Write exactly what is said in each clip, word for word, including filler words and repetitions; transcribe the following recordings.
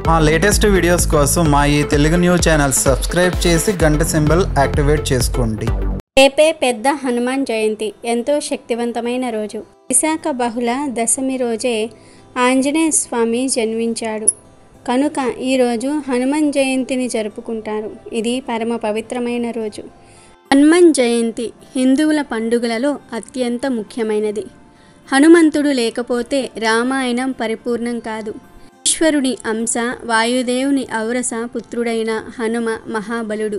మా latest videos కోసం మా ఈ తెలుగు న్యూస్ ఛానల్ సబ్స్క్రైబ్ చేసి గంట సింబల్ యాక్టివేట్ చేసుకోండి. రేపే పెద్ద హనుమాన్ జయంతి, ఎంతో శక్తివంతమైన రోజు. విశాఖ బహుళ దశమి రోజే ఆంజనేయ స్వామి జన్మించాడు కనుక ఈరోజు హనుమాన్ జయంతిని జరుపుకుంటారు. ఇది పరమ పవిత్రమైన రోజు. హనుమాన్ జయంతి హిందువుల పండుగలలో అత్యంత ముఖ్యమైనది. హనుమంతుడు లేకపోతే రామాయణం పరిపూర్ణం కాదు. ఈశ్వరుని అంశ, వాయుదేవుని ఔరస పుత్రుడైన హనుమ మహాబలుడు,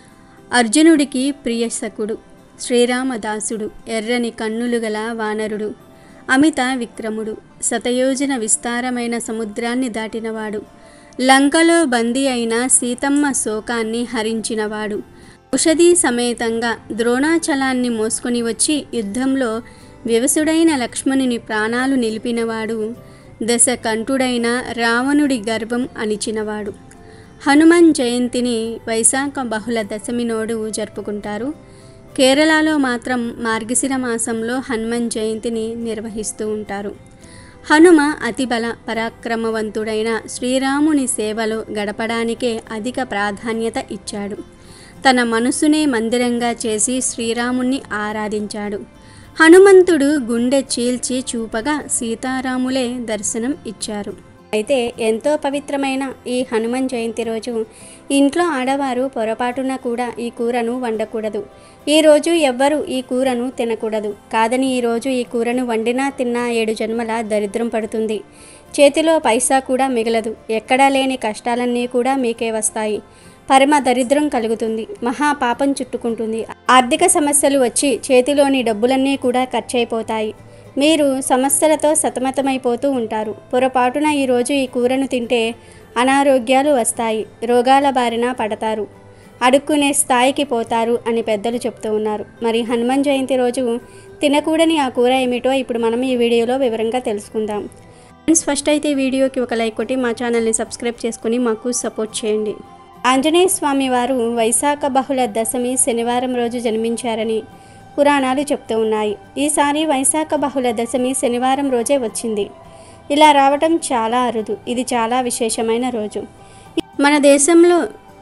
అర్జునుడికి ప్రియసకుడు, శ్రీరామదాసుడు, ఎర్రని కన్నులు గల వానరుడు, అమిత విక్రముడు, శతయోజన విస్తారమైన సముద్రాన్ని దాటినవాడు, లంకలో బందీ అయిన సీతమ్మ శోకాన్ని హరించినవాడు, ఔషధి సమేతంగా ద్రోణాచలాన్ని మోసుకొని వచ్చి యుద్ధంలో వివసుడైన లక్ష్మణుని ప్రాణాలు నిలిపినవాడు, దశకంఠుడైన రావణుడి గర్వం అణిచినవాడు. హనుమాన్ జయంతిని వైశాఖ బహుళ దశమి నోడు జరుపుకుంటారు. కేరళలో మాత్రం మార్గశిర మాసంలో హనుమాన్ జయంతిని నిర్వహిస్తూ ఉంటారు. హనుమ అతిబల పరాక్రమవంతుడైన శ్రీరాముని సేవలో గడపడానికే అధిక ప్రాధాన్యత ఇచ్చాడు. తన మనసునే మందిరంగా చేసి శ్రీరాముణ్ణి ఆరాధించాడు. హనుమంతుడు గుండె చీల్చి చూపగా సీతారాములే దర్శనం ఇచ్చారు. అయితే ఎంతో పవిత్రమైన ఈ హనుమాన్ జయంతి రోజు ఇంట్లో ఆడవారు పొరపాటున కూడా ఈ కూరను వండకూడదు. ఈరోజు ఎవ్వరూ ఈ కూరను తినకూడదు. కాదని ఈరోజు ఈ కూరను వండినా తిన్నా ఏడు జన్మల దరిద్రం పడుతుంది. చేతిలో పైసా కూడా మిగలదు. ఎక్కడా లేని కష్టాలన్నీ కూడా మీకే వస్తాయి. పరమ దరిద్రం కలుగుతుంది. మహాపాపం చుట్టుకుంటుంది. ఆర్థిక సమస్యలు వచ్చి చేతిలోని డబ్బులన్నీ కూడా ఖర్చయిపోతాయి. మీరు సమస్యలతో సతమతమైపోతూ ఉంటారు. పొరపాటున ఈరోజు ఈ కూరను తింటే అనారోగ్యాలు వస్తాయి. రోగాల బారిన పడతారు. అడుక్కునే స్థాయికి పోతారు అని పెద్దలు చెప్తూ ఉన్నారు. మరి హనుమాన్ జయంతి రోజు తినకూడని ఆ కూర ఏమిటో ఇప్పుడు మనం ఈ వీడియోలో వివరంగా తెలుసుకుందాం. ఫ్రెండ్స్, ఫస్ట్ అయితే ఈ వీడియోకి ఒక లైక్ కొట్టి మా ఛానల్ని సబ్స్క్రైబ్ చేసుకుని మాకు సపోర్ట్ చేయండి. ఆంజనేయ స్వామి వారు వైశాఖ బహుళ దశమి శనివారం రోజు జన్మించారని పురాణాలు చెప్తూ ఉన్నాయి. ఈసారి వైశాఖ బహుళ దశమి శనివారం రోజే వచ్చింది. ఇలా రావటం చాలా అరుదు. ఇది చాలా విశేషమైన రోజు. మన దేశంలో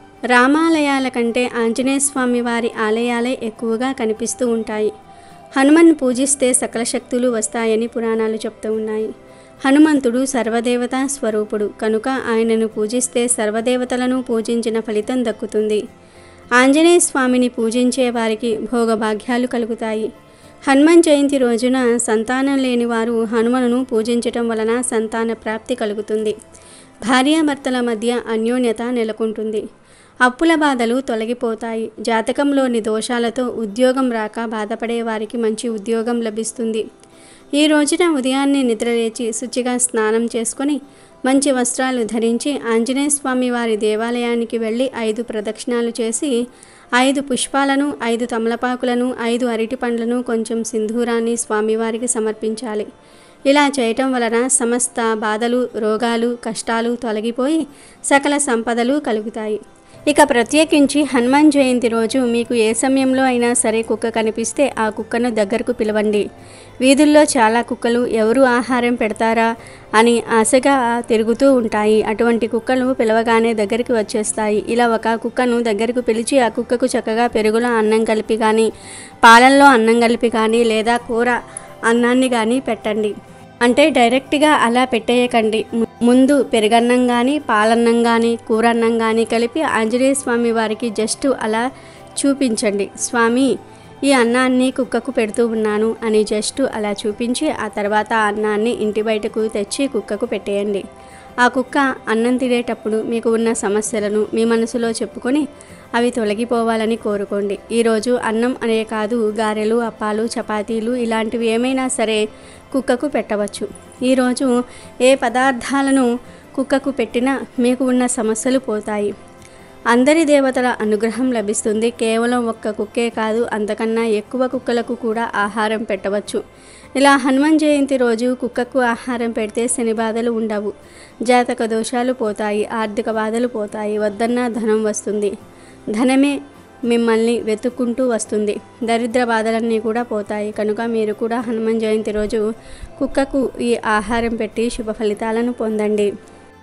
రామాలయాల కంటే ఆంజనేయ స్వామి వారి ఆలయాలే ఎక్కువగా కనిపిస్తూ ఉంటాయి. హనుమన్ పూజిస్తే సకల శక్తులు వస్తాయని పురాణాలు చెప్తూ ఉన్నాయి. హనుమంతుడు సర్వదేవతా స్వరూపుడు కనుక ఆయనను పూజిస్తే సర్వదేవతలను పూజించిన ఫలితం దక్కుతుంది. ఆంజనేయ స్వామిని పూజించే వారికి భోగభాగ్యాలు కలుగుతాయి. హనుమాన్ జయంతి రోజున సంతానం లేని వారు హనుమను పూజించటం వలన సంతాన ప్రాప్తి కలుగుతుంది. భార్యాభర్తల మధ్య అన్యోన్యత నెలకొంటుంది. అప్పుల బాధలు తొలగిపోతాయి. జాతకంలోని దోషాలతో ఉద్యోగం రాక బాధపడే వారికి మంచి ఉద్యోగం లభిస్తుంది. ఈ రోజున ఉదయాన్నే నిద్రలేచి శుచిగా స్నానం చేసుకొని మంచి వస్త్రాలు ధరించి ఆంజనేయ స్వామి వారి దేవాలయానికి వెళ్ళి ఐదు ప్రదక్షిణాలు చేసి ఐదు పుష్పాలను, ఐదు తమలపాకులను, ఐదు అరటి పండ్లను, కొంచెం సింధూరాన్ని స్వామివారికి సమర్పించాలి. ఇలా చేయటం వలన సమస్త బాధలు, రోగాలు, కష్టాలు తొలగిపోయి సకల సంపదలు కలుగుతాయి. ఇక ప్రత్యేకించి హనుమాన్ జయంతి రోజు మీకు ఏ సమయంలో అయినా సరే కుక్క కనిపిస్తే ఆ కుక్కను దగ్గరకు పిలవండి. వీధుల్లో చాలా కుక్కలు ఎవరు ఆహారం పెడతారా అని ఆశగా తిరుగుతూ ఉంటాయి. అటువంటి కుక్కలు పిలవగానే దగ్గరికి వచ్చేస్తాయి. ఇలా ఒక కుక్కను దగ్గరకు పిలిచి ఆ కుక్కకు చక్కగా పెరుగులో అన్నం కలిపి కానీ, పాలల్లో అన్నం కలిపి కానీ, లేదా కూర అన్నాన్ని కానీ పెట్టండి. అంటే డైరెక్ట్గా అలా పెట్టేయకండి. ముందు పెరుగన్నం కానీ, పాలన్నం కానీ, కూరన్నం కానీ కలిపి ఆంజనేయ స్వామి వారికి జస్ట్ అలా చూపించండి. స్వామి, ఈ అన్నాన్ని కుక్కకు పెడుతూ ఉన్నాను అని జస్ట్ అలా చూపించి ఆ తర్వాత అన్నాన్ని ఇంటి బయటకు తెచ్చి కుక్కకు పెట్టేయండి. ఆ కుక్క అన్నం తినేటప్పుడు మీకు ఉన్న సమస్యలను మీ మనసులో చెప్పుకొని అవి తొలగిపోవాలని కోరుకోండి. ఈరోజు అన్నం అనే కాదు, గారెలు, అప్పాలు, చపాతీలు ఇలాంటివి ఏమైనా సరే కుక్కకు పెట్టవచ్చు. ఈరోజు ఏ పదార్థాలను కుక్కకు పెట్టినా మీకు ఉన్న సమస్యలు పోతాయి. అందరి దేవతల అనుగ్రహం లభిస్తుంది. కేవలం ఒక్క కుక్కే కాదు, అంతకన్నా ఎక్కువ కుక్కలకు కూడా ఆహారం పెట్టవచ్చు. ఇలా హనుమాన్ జయంతి రోజు కుక్కకు ఆహారం పెడితే శని బాధలు ఉండవు, జాతక దోషాలు పోతాయి, ఆర్థిక బాధలు పోతాయి, వద్దన్న ధనం వస్తుంది. ధనమే మిమ్మల్ని వెతుక్కుంటూ వస్తుంది. దరిద్ర బాధలన్నీ కూడా పోతాయి. కనుక మీరు కూడా హనుమాన్ జయంతి రోజు కుక్కకు ఈ ఆహారం పెట్టి శుభ ఫలితాలను పొందండి.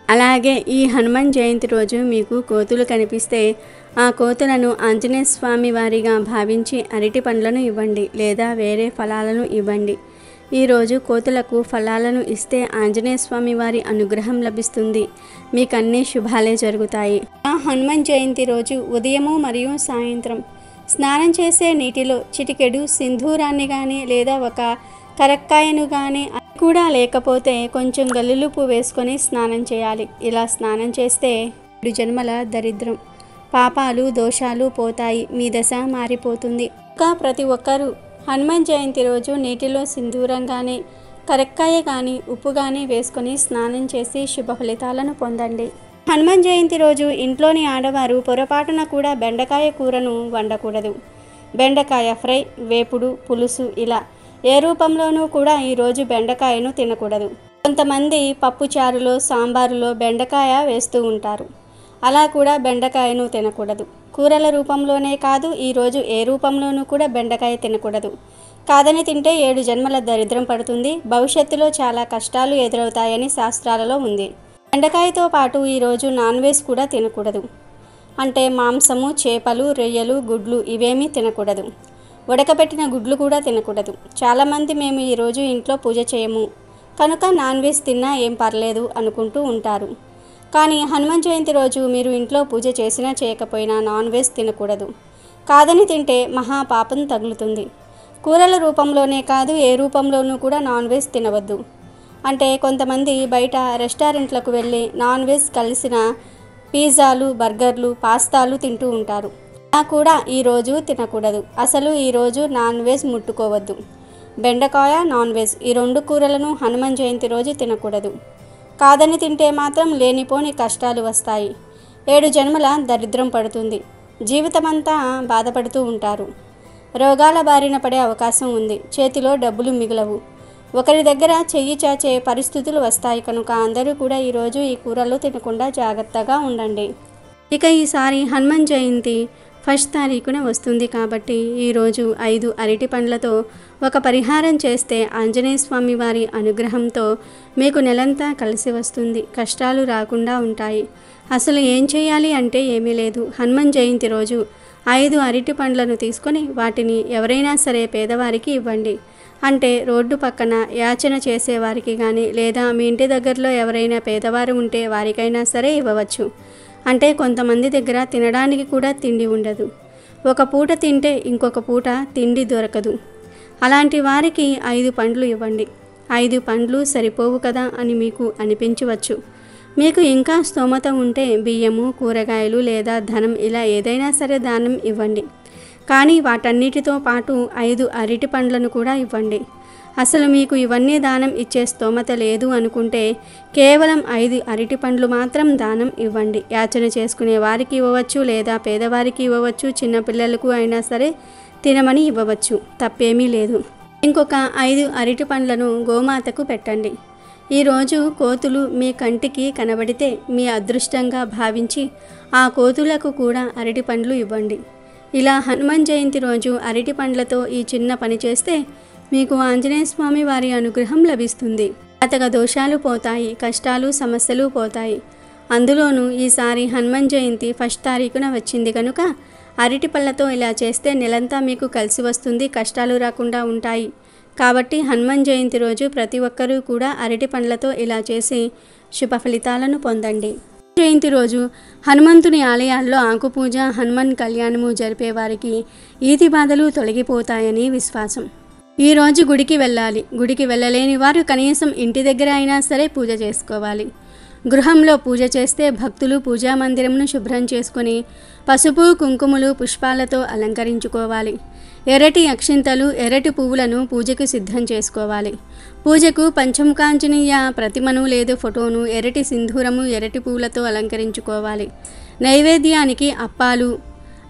అలాగే ఈ హనుమాన్ జయంతి రోజు మీకు కోతులు కనిపిస్తే ఆ కోతులను ఆంజనేయ స్వామి వారిగా భావించి అరటి పండ్లను ఇవ్వండి లేదా వేరే ఫలాలను ఇవ్వండి. ఈరోజు కోతులకు ఫలాలను ఇస్తే ఆంజనేయ స్వామి వారి అనుగ్రహం లభిస్తుంది, మీకు అన్ని శుభాలే జరుగుతాయి. ఆ హనుమాన్ జయంతి రోజు ఉదయము మరియు సాయంత్రం స్నానం చేసే నీటిలో చిటికెడు సింధూరాన్ని కానీ లేదా ఒక కరక్కాయను కానీ కూడా లేకపోతే కొంచెం గల్లులుపు వేసుకొని స్నానం చేయాలి. ఇలా స్నానం చేస్తే ఏడు జన్మల దరిద్రం, పాపాలు, దోషాలు పోతాయి, మీ దశ మారిపోతుంది. ఇంకా ప్రతి ఒక్కరూ హనుమాన్ జయంతి రోజు నీటిలో సింధూరం కానీ కరక్కాయ కానీ ఉప్పు కానీ వేసుకొని స్నానం చేసి శుభ ఫలితాలను పొందండి. హనుమాన్ జయంతి రోజు ఇంట్లోని ఆడవారు పొరపాటున కూడా బెండకాయ కూరను వండకూడదు. బెండకాయ ఫ్రై, వేపుడు, పులుసు ఇలా ఏ రూపంలోనూ కూడా ఈరోజు బెండకాయను తినకూడదు. కొంతమంది పప్పుచారులో సాంబారులో బెండకాయ వేస్తూ ఉంటారు, అలా కూడా బెండకాయను తినకూడదు. కూరల రూపంలోనే కాదు ఈరోజు ఏ రూపంలోనూ కూడా బెండకాయ తినకూడదు. కాదని తింటే ఏడు జన్మల దరిద్రం పడుతుంది, భవిష్యత్తులో చాలా కష్టాలు ఎదురవుతాయని శాస్త్రాలలో ఉంది. బెండకాయతో పాటు ఈరోజు నాన్ వెజ్ కూడా తినకూడదు. అంటే మాంసము, చేపలు, రొయ్యలు, గుడ్లు ఇవేమీ తినకూడదు. ఉడకబెట్టిన గుడ్లు కూడా తినకూడదు. చాలామంది మేము ఈరోజు ఇంట్లో పూజ చేయము కనుక నాన్ వెజ్ తిన్నా ఏం పర్లేదు అనుకుంటూ ఉంటారు. కానీ హనుమాన్ జయంతి రోజు మీరు ఇంట్లో పూజ చేసినా చేయకపోయినా నాన్ వెజ్ తినకూడదు. కాదని తింటే మహా పాపం తగులుతుంది. కూరల రూపంలోనే కాదు ఏ రూపంలోనూ కూడా నాన్ వెజ్ తినవద్దు. అంటే కొంతమంది బయట రెస్టారెంట్లకు వెళ్ళి నాన్ వెజ్ కలిసిన పిజ్జాలు, బర్గర్లు, పాస్తాలు తింటూ ఉంటారు. అలా కూడా ఈరోజు తినకూడదు. అసలు ఈరోజు నాన్ వెజ్ ముట్టుకోవద్దు. బెండకాయ, నాన్ వెజ్ ఈ రెండు కూరలను హనుమాన్ జయంతి రోజు తినకూడదు. కాదని తింటే మాత్రం లేనిపోని కష్టాలు వస్తాయి, ఏడు జన్మల దరిద్రం పడుతుంది, జీవితమంతా బాధపడుతూ ఉంటారు, రోగాల బారిన పడే అవకాశం ఉంది, చేతిలో డబ్బులు మిగలవు, ఒకరి దగ్గర చెయ్యి చాచే పరిస్థితులు వస్తాయి. కనుక అందరూ కూడా ఈరోజు ఈ కూరలు తినకుండా జాగ్రత్తగా ఉండండి. ఇక ఈసారి హనుమాన్ జయంతి ఫస్ట్ తారీఖున వస్తుంది కాబట్టి ఈరోజు ఐదు అరటి పండ్లతో ఒక పరిహారం చేస్తే ఆంజనేయ స్వామి వారి అనుగ్రహంతో మీకు నెలంతా కలిసి వస్తుంది, కష్టాలు రాకుండా ఉంటాయి. అసలు ఏం చేయాలి అంటే ఏమీ లేదు. హనుమాన్ జయంతి రోజు ఐదు అరటి పండ్లను తీసుకొని వాటిని ఎవరైనా సరే పేదవారికి ఇవ్వండి. అంటే రోడ్డు పక్కన యాచన చేసేవారికి కానీ లేదా మీ ఇంటి దగ్గరలో ఎవరైనా పేదవారు ఉంటే వారికైనా సరే ఇవ్వవచ్చు. అంటే కొంతమంది దగ్గర తినడానికి కూడా తిండి ఉండదు, ఒక పూట తింటే ఇంకొక పూట తిండి దొరకదు. అలాంటి వారికి ఐదు పండ్లు ఇవ్వండి. ఐదు పండ్లు సరిపోవు కదా అని మీకు అనిపించవచ్చు. మీకు ఇంకా స్తోమత ఉంటే బియ్యము, కూరగాయలు లేదా ధనం ఇలా ఏదైనా సరే దానం ఇవ్వండి. కానీ వాటన్నిటితో పాటు ఐదు అరటి పండ్లను కూడా ఇవ్వండి. అసలు మీకు ఇవన్నీ దానం ఇచ్చే స్తోమత లేదు అనుకుంటే కేవలం ఐదు అరటి పండ్లు మాత్రం దానం ఇవ్వండి. యాచన చేసుకునే వారికి ఇవ్వవచ్చు లేదా పేదవారికి ఇవ్వవచ్చు, చిన్నపిల్లలకు అయినా సరే తినమని ఇవ్వవచ్చు, తప్పేమీ లేదు. ఇంకొక ఐదు అరటి పండ్లను గోమాతకు పెట్టండి. ఈరోజు కోతులు మీ కంటికి కనబడితే మీ అదృష్టంగా భావించి ఆ కోతులకు కూడా అరటి పండ్లు ఇవ్వండి. ఇలా హనుమాన్ జయంతి రోజు అరటి పండ్లతో ఈ చిన్న పని చేస్తే మీకు ఆంజనేయ స్వామి వారి అనుగ్రహం లభిస్తుంది. జాతక దోషాలు పోతాయి, కష్టాలు సమస్యలు పోతాయి. అందులోనూ ఈసారి హనుమాన్ జయంతి ఫస్ట్ తారీఖున వచ్చింది కనుక అరటి పళ్ళతో ఇలా చేస్తే నెలంతా మీకు కలిసి వస్తుంది, కష్టాలు రాకుండా ఉంటాయి. కాబట్టి హనుమాన్ జయంతి రోజు ప్రతి ఒక్కరూ కూడా అరటి పండ్లతో ఇలా చేసి శుభ ఫలితాలను పొందండి. జయంతి రోజు హనుమంతుని ఆలయాల్లో ఆకుపూజ, హనుమాన్ కళ్యాణము జరిపేవారికి ఈతి బాధలు తొలగిపోతాయని విశ్వాసం. ఈరోజు గుడికి వెళ్ళాలి. గుడికి వెళ్ళలేని వారు కనీసం ఇంటి దగ్గర అయినా సరే పూజ చేసుకోవాలి. గృహంలో పూజ చేస్తే భక్తులు పూజా మందిరంను శుభ్రం చేసుకొని పసుపు, కుంకుమలు, పుష్పాలతో అలంకరించుకోవాలి. ఎర్రటి అక్షింతలు, ఎర్రటి పువ్వులను పూజకు సిద్ధం చేసుకోవాలి. పూజకు పంచముఖాంజనేయ ప్రతిమను లేదు ఫోటోను ఎర్రటి సింధూరము, ఎర్రటి పువ్వులతో అలంకరించుకోవాలి. నైవేద్యానికి అప్పాలు,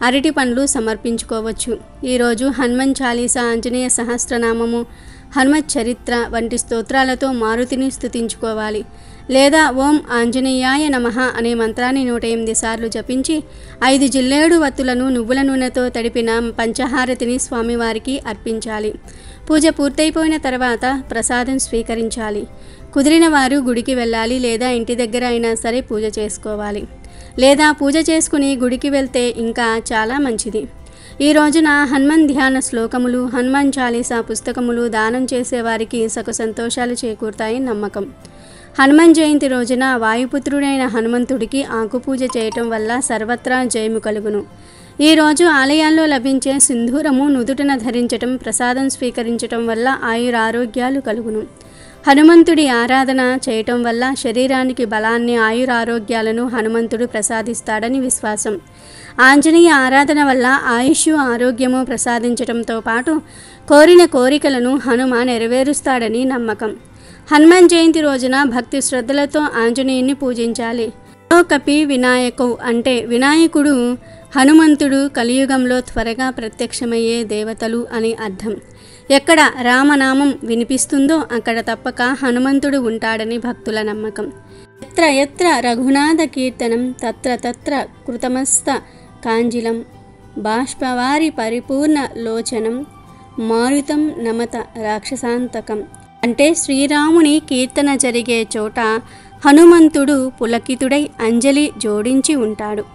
అరటి పండ్లు సమర్పించుకోవచ్చు. ఈరోజు హనుమాన్ చాలీసా, ఆంజనేయ సహస్రనామము, హనుమత్ చరిత్ర వంటి స్తోత్రాలతో మారుతిని స్తుతించుకోవాలి. లేదా ఓం ఆంజనేయాయ నమః అనే మంత్రాన్ని నూట ఎనిమిది సార్లు జపించి ఐదు జిల్లేడు వత్తులను నువ్వుల నూనెతో తడిపిన పంచహారతిని స్వామివారికి అర్పించాలి. పూజ పూర్తయిపోయిన తర్వాత ప్రసాదం స్వీకరించాలి. కుదిరిన వారు గుడికి వెళ్ళాలి, లేదా ఇంటి దగ్గర అయినా సరే పూజ చేసుకోవాలి. లేదా పూజ చేసుకుని గుడికి వెళ్తే ఇంకా చాలా మంచిది. ఈ రోజున హనుమాన్ ధ్యాన శ్లోకములు, హనుమాన్ చాలీసా పుస్తకములు దానం చేసేవారికి సక సంతోషాలు చేకూరుతాయి నమ్మకం. హనుమాన్ జయంతి రోజున వాయుపుత్రుడైన హనుమంతుడికి ఆకుపూజ చేయటం వల్ల సర్వత్రా జయము కలుగును. ఈరోజు ఆలయాల్లో లభించే సింధూరము నుదుటన ధరించటం, ప్రసాదం స్వీకరించటం వల్ల ఆయురారోగ్యాలు కలుగును. హనుమంతుడి ఆరాధన చేయటం వల్ల శరీరానికి బలాన్ని, ఆయురారోగ్యాలను హనుమంతుడు ప్రసాదిస్తాడని విశ్వాసం. ఆంజనేయ ఆరాధన వల్ల ఆయుష్, ఆరోగ్యము ప్రసాదించటంతో పాటు కోరిన కోరికలను హనుమ నెరవేరుస్తాడని నమ్మకం. హనుమాన్ జయంతి రోజున భక్తి శ్రద్ధలతో ఆంజనేయుని పూజించాలి. కపి వినాయకు అంటే వినాయకుడు, హనుమంతుడు కలియుగంలో త్వరగా ప్రత్యక్షమయ్యే దేవతలు అని అర్థం. ఎక్కడ రామనామం వినిపిస్తుందో అక్కడ తప్పక హనుమంతుడు ఉంటాడని భక్తుల నమ్మకం. ఎత్ర ఎత్ర రఘునాథ కీర్తనం తత్ర తత్ర కృతమస్త కాంజిలం బాష్పవారి పరిపూర్ణ లోచనం మారుతం నమత రాక్షసాంతకం. అంటే శ్రీరాముని కీర్తన జరిగే చోట హనుమంతుడు పులకితుడై అంజలి జోడించి ఉంటాడు.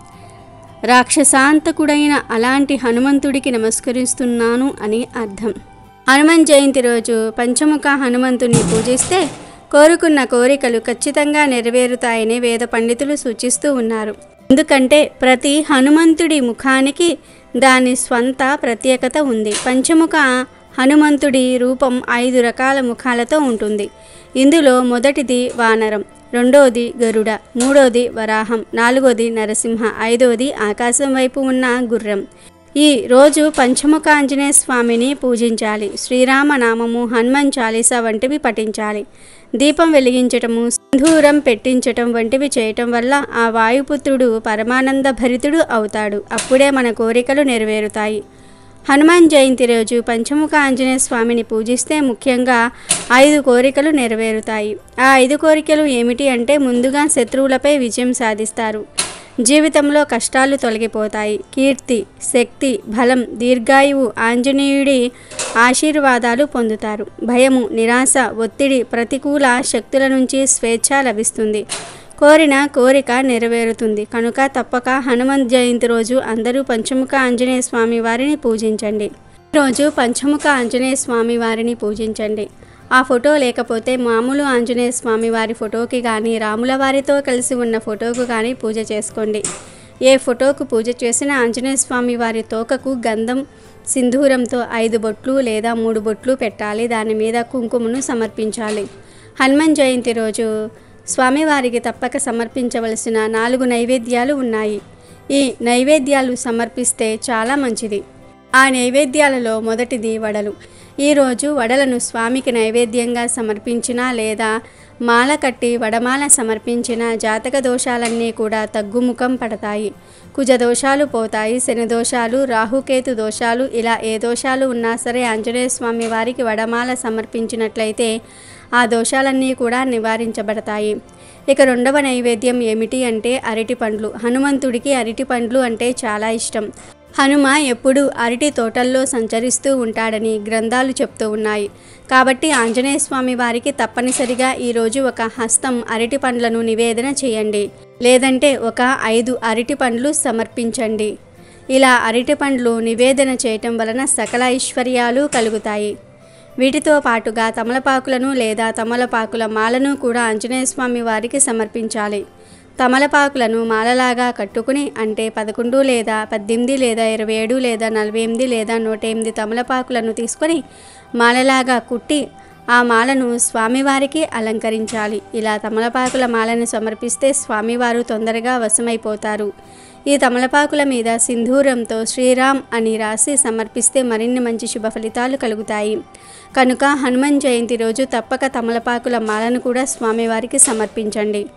రాక్షసాంతకుడైన అలాంటి హనుమంతుడికి నమస్కరిస్తున్నాను అని అర్థం. హనుమాన్ జయంతి రోజు పంచముఖ హనుమంతుని పూజిస్తే కోరుకున్న కోరికలు ఖచ్చితంగా నెరవేరుతాయని వేద పండితులు సూచిస్తూ ఉన్నారు. ఎందుకంటే ప్రతి హనుమంతుడి ముఖానికి దాని స్వంత ప్రత్యేకత ఉంది. పంచముఖ హనుమంతుడి రూపం ఐదు రకాల ముఖాలతో ఉంటుంది. ఇందులో మొదటిది వానరం, రెండోది గరుడ, మూడోది వరాహం, నాలుగోది నరసింహ, ఐదోది ఆకాశం వైపు ఉన్న గుర్రం. ఈ రోజు పంచముఖ ఆంజనేయ స్వామిని పూజించాలి. శ్రీరామనామము, హనుమాన్ చాలీసా వంటివి పఠించాలి. దీపం వెలిగించటము, సింధూరం పెట్టించటం వంటివి చేయటం వల్ల ఆ వాయుపుత్రుడు పరమానంద భరితుడు అవుతాడు. అప్పుడే మన కోరికలు నెరవేరుతాయి. హనుమాన్ జయంతి రోజు పంచముఖ ఆంజనేయ స్వామిని పూజిస్తే ముఖ్యంగా ఐదు కోరికలు నెరవేరుతాయి. ఆ ఐదు కోరికలు ఏమిటి అంటే, ముందుగా శత్రువులపై విజయం సాధిస్తారు, జీవితంలో కష్టాలు తొలగిపోతాయి, కీర్తి, శక్తి, బలం, దీర్ఘాయువు, ఆంజనేయుడి ఆశీర్వాదాలు పొందుతారు, భయము, నిరాశ, ఒత్తిడి, ప్రతికూల శక్తుల నుంచి స్వేచ్ఛ లభిస్తుంది, కోరిన కోరిక నెరవేరుతుంది. కనుక తప్పక హనుమాన్ జయంతి రోజు అందరూ పంచముఖ ఆంజనేయ స్వామి వారిని పూజించండి. ఈరోజు పంచముఖ ఆంజనేయ స్వామి వారిని పూజించండి. ఆ ఫోటో లేకపోతే మామూలు ఆంజనేయ స్వామి వారి ఫోటోకి కానీ, రాముల వారితో కలిసి ఉన్న ఫోటోకు కానీ పూజ చేసుకోండి. ఏ ఫోటోకు పూజ చేసినా ఆంజనేయ స్వామి వారి తోకకు గంధం, సింధూరంతో ఐదు బొట్లు లేదా మూడు బొట్లు పెట్టాలి. దాని మీద కుంకుమను సమర్పించాలి. హనుమాన్ జయంతి రోజు స్వామివారికి తప్పక సమర్పించవలసిన నాలుగు నైవేద్యాలు ఉన్నాయి. ఈ నైవేద్యాలు సమర్పిస్తే చాలా మంచిది. ఆ నైవేద్యాలలో మొదటిది వడలు. ఈరోజు వడలను స్వామికి నైవేద్యంగా సమర్పించినా లేదా మాల కట్టి వడమాల సమర్పించిన జాతక దోషాలన్నీ కూడా తగ్గుముఖం పడతాయి. కుజ దోషాలు పోతాయి. శని దోషాలు, రాహుకేతు దోషాలు, ఇలా ఏ దోషాలు ఉన్నా సరే ఆంజనేయ స్వామి వారికి వడమాల సమర్పించినట్లయితే ఆ దోషాలన్నీ కూడా నివారించబడతాయి. ఇక రెండవ నైవేద్యం ఏమిటి అంటే అరటి పండ్లు. హనుమంతుడికి అరటి పండ్లు అంటే చాలా ఇష్టం. హనుమ ఎప్పుడు అరటి తోటల్లో సంచరిస్తూ ఉంటాడని గ్రంథాలు చెప్తూ ఉన్నాయి. కాబట్టి ఆంజనేయ స్వామి వారికి తప్పనిసరిగా ఈరోజు ఒక హస్తం అరటి పండ్లను నివేదన చేయండి, లేదంటే ఒక ఐదు అరటి పండ్లు సమర్పించండి. ఇలా అరటి పండ్లు నివేదన చేయటం వలన సకల ఐశ్వర్యాలు కలుగుతాయి. వీటితో పాటుగా తమలపాకులను లేదా తమలపాకుల మాలను కూడా ఆంజనేయ స్వామి వారికి సమర్పించాలి. తమలపాకులను మాలలాగా కట్టుకుని అంటే పదకొండు లేదా పద్దెనిమిది లేదా ఇరవై ఏడు లేదా నలభై ఎనిమిది లేదా నూట ఎనిమిది తమలపాకులను తీసుకొని మాలలాగా కుట్టి ఆ మాలను స్వామివారికి అలంకరించాలి. ఇలా తమలపాకుల మాలను సమర్పిస్తే స్వామివారు తొందరగా వశమైపోతారు. ఈ తమలపాకుల మీద సింధూరంతో శ్రీరామ్ అని రాసి సమర్పిస్తే మరిన్ని మంచి శుభ ఫలితాలు కలుగుతాయి. కనుక హనుమాన్ జయంతి రోజు తప్పక తమలపాకుల మాలను కూడా స్వామివారికి సమర్పించండి.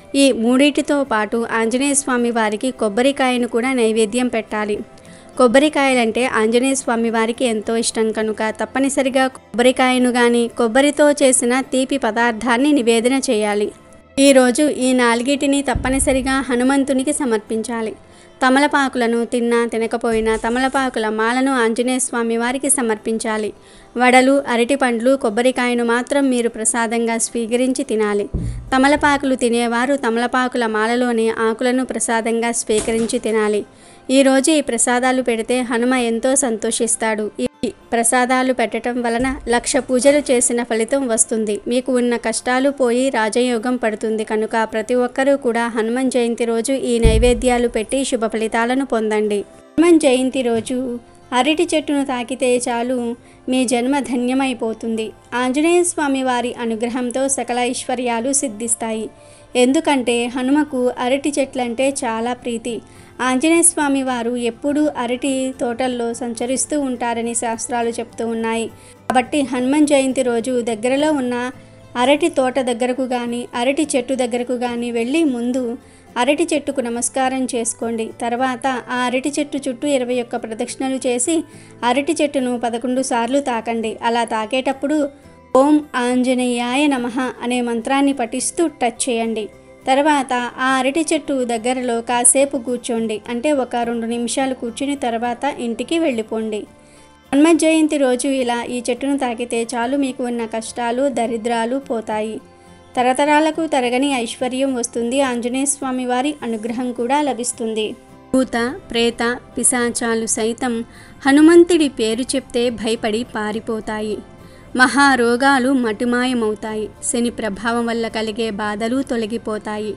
ఈ మూడింటితో పాటు ఆంజనేయ స్వామి వారికి కొబ్బరికాయను కూడా నైవేద్యం పెట్టాలి. కొబ్బరికాయలంటే ఆంజనేయ స్వామి వారికి ఎంతో ఇష్టం కనుక తప్పనిసరిగా కొబ్బరికాయను కానీ కొబ్బరితో చేసిన తీపి పదార్థాన్ని నివేదన చేయాలి. ఈరోజు ఈ నాలుగిటిని తప్పనిసరిగా హనుమంతునికి సమర్పించాలి. తమలపాకులను తిన్నా తినకపోయినా తమలపాకుల మాలను ఆంజనేయ స్వామి వారికి సమర్పించాలి. వడలు, అరటి పండ్లు, కొబ్బరికాయను మాత్రం మీరు ప్రసాదంగా స్వీకరించి తినాలి. తమలపాకులు తినేవారు తమలపాకుల మాలలోని ఆకులను ప్రసాదంగా స్వీకరించి తినాలి. ఈరోజు ఈ ప్రసాదాలు పెడితే హనుమ ఎంతో సంతోషిస్తాడు. ఈ ప్రసాదాలు పెట్టడం వలన లక్ష పూజలు చేసిన ఫలితం వస్తుంది. మీకు ఉన్న కష్టాలు పోయి రాజయోగం పడుతుంది కనుక ప్రతి ఒక్కరూ కూడా హనుమాన్ జయంతి రోజు ఈ నైవేద్యాలు పెట్టి శుభ ఫలితాలను పొందండి. హనుమాన్ జయంతి రోజు అరటి చెట్టును తాకితే చాలు మీ జన్మ ధన్యమైపోతుంది. ఆంజనేయ స్వామి వారి అనుగ్రహంతో సకల ఐశ్వర్యాలు సిద్ధిస్తాయి. ఎందుకంటే హనుమకు అరటి చెట్లంటే చాలా ప్రీతి. ఆంజనేయ స్వామి వారు ఎప్పుడూ అరటి తోటల్లో సంచరిస్తూ ఉంటారని శాస్త్రాలు చెప్తూ ఉన్నాయి. కాబట్టి హనుమాన్ జయంతి రోజు దగ్గరలో ఉన్న అరటి తోట దగ్గరకు కానీ అరటి చెట్టు దగ్గరకు కానీ వెళ్ళి ముందు అరటి చెట్టుకు నమస్కారం చేసుకోండి. తర్వాత ఆ అరటి చెట్టు చుట్టూ ఇరవై ఒక్క ప్రదక్షిణలు చేసి అరటి చెట్టును పదకొండు సార్లు తాకండి. అలా తాకేటప్పుడు ఓం ఆంజనేయాయ నమః అనే మంత్రాన్ని పఠిస్తూ టచ్ చేయండి. తర్వాత ఆ అరటి చెట్టు దగ్గరలో కాసేపు కూర్చోండి. అంటే ఒక రెండు నిమిషాలు కూర్చుని తర్వాత ఇంటికి వెళ్ళిపోండి. హనుమత్ జయంతి రోజు ఇలా ఈ చెట్టును తాకితే చాలు మీకు ఉన్న కష్టాలు, దరిద్రాలు పోతాయి. తరతరాలకు తరగని ఐశ్వర్యం వస్తుంది. ఆంజనేయ స్వామి వారి అనుగ్రహం కూడా లభిస్తుంది. భూత, ప్రేత, పిశాచాలు సైతం హనుమంతుడి పేరు చెప్తే భయపడి పారిపోతాయి. మహారోగాలు మటుమాయమవుతాయి. శని ప్రభావం వల్ల కలిగే బాధలు తొలగిపోతాయి.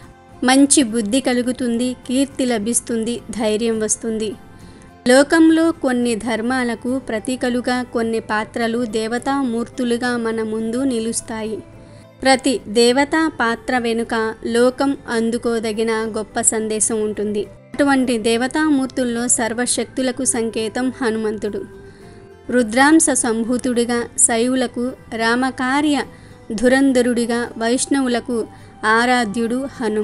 మంచి బుద్ధి కలుగుతుంది. కీర్తి లభిస్తుంది. ధైర్యం వస్తుంది. లోకంలో కొన్ని ధర్మాలకు ప్రతీకలుగా కొన్ని పాత్రలు దేవతామూర్తులుగా మన ముందు నిలుస్తాయి. ప్రతి దేవతా పాత్ర వెనుక లోకం అందుకోదగిన గొప్ప సందేశం ఉంటుంది. అటువంటి దేవతామూర్తుల్లో సర్వశక్తులకు సంకేతం హనుమంతుడు. రుద్రాంశ సంభూతుడిగా శైవులకు రామకార్య ధురంధరుడిగా వైష్ణవులకు ఆరాధ్యుడు హనుమ.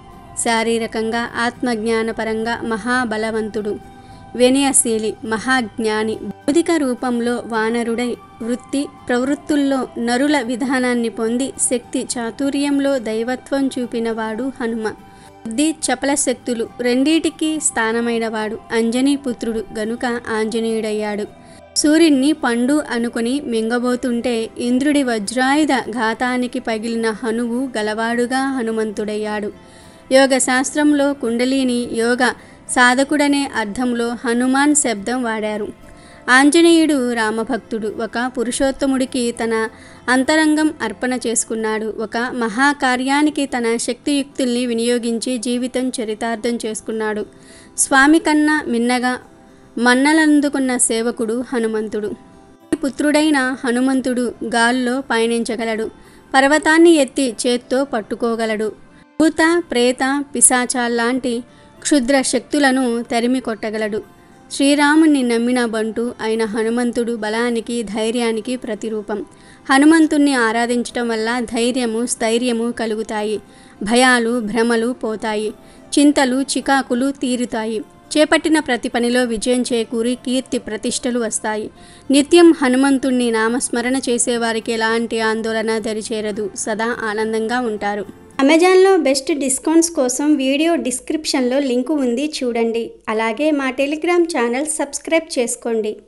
శారీరకంగా ఆత్మజ్ఞానపరంగా మహాబలవంతుడు, వినయశీలి, మహాజ్ఞాని. భౌతిక రూపంలో వానరుడై వృత్తి ప్రవృత్తుల్లో నరుల విధానాన్ని పొంది శక్తి చాతుర్యంలో దైవత్వం చూపినవాడు హనుమ. బుద్ధి చపల శక్తులు రెండిటికి స్థానమైనవాడు. అంజనీ పుత్రుడు గనుక ఆంజనేయుడయ్యాడు. సూర్యుణ్ణి పండు అనుకుని మింగబోతుంటే ఇంద్రుడి వజ్రాయుధ ఘాతానికి పగిలిన హనువు గలవాడుగా హనుమంతుడయ్యాడు. యోగ శాస్త్రంలో కుండలిని యోగ సాధకుడనే అర్థంలో హనుమాన్ శబ్దం వాడారు. ఆంజనేయుడు రామభక్తుడు. ఒక పురుషోత్తముడికి తన అంతరంగం అర్పణ చేసుకున్నాడు. ఒక మహాకార్యానికి తన శక్తియుక్తుల్ని వినియోగించి జీవితం చరితార్థం చేసుకున్నాడు. స్వామి కన్నా మిన్నగా మన్నలందుకున్న సేవకుడు హనుమంతుడు. పుత్రుడైన హనుమంతుడు గాల్లో పయనించగలడు. పర్వతాన్ని ఎత్తి చేత్తో పట్టుకోగలడు. భూత, ప్రేత, పిశాచాల్లాంటి క్షుద్ర శక్తులను తరిమి కొట్టగలడు. శ్రీరాముని నమ్మిన బంటు అయిన హనుమంతుడు బలానికి, ధైర్యానికి ప్రతిరూపం. హనుమంతుణ్ణి ఆరాధించటం వల్ల ధైర్యము, స్థైర్యము కలుగుతాయి. భయాలు, భ్రమలు పోతాయి. చింతలు, చికాకులు తీరుతాయి. చేపట్టిన ప్రతి పనిలో విజయం చేకూరి కీర్తి ప్రతిష్టలు వస్తాయి. నిత్యం హనుమంతుణ్ణి నామస్మరణ చేసేవారికి ఎలాంటి ఆందోళన దరిచేరదు. సదా ఆనందంగా ఉంటారు. అమెజాన్లో బెస్ట్ డిస్కౌంట్స్ కోసం వీడియో డిస్క్రిప్షన్లో లింకు ఉంది, చూడండి. అలాగే మా టెలిగ్రామ్ ఛానల్ సబ్స్క్రైబ్ చేసుకోండి.